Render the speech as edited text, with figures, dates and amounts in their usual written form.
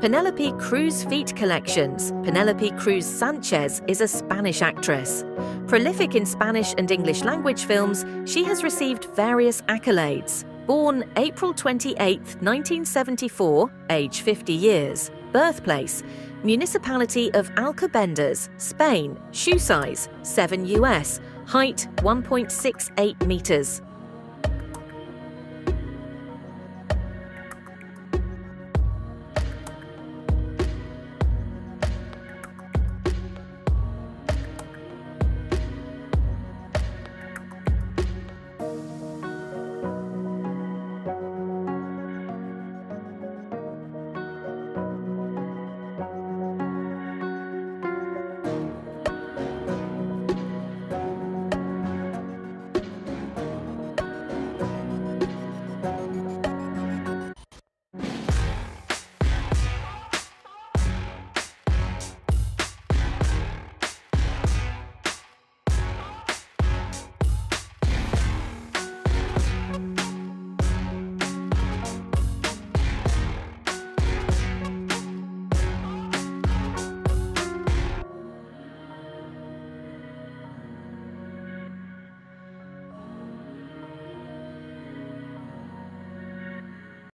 Penelope Cruz Feet Collections. Penelope Cruz Sanchez is a Spanish actress. Prolific in Spanish and English language films, she has received various accolades. Born April 28, 1974, age 50 years. Birthplace: Municipality of Alcobendas, Spain. Shoe size: 7 US. Height: 1.68 meters.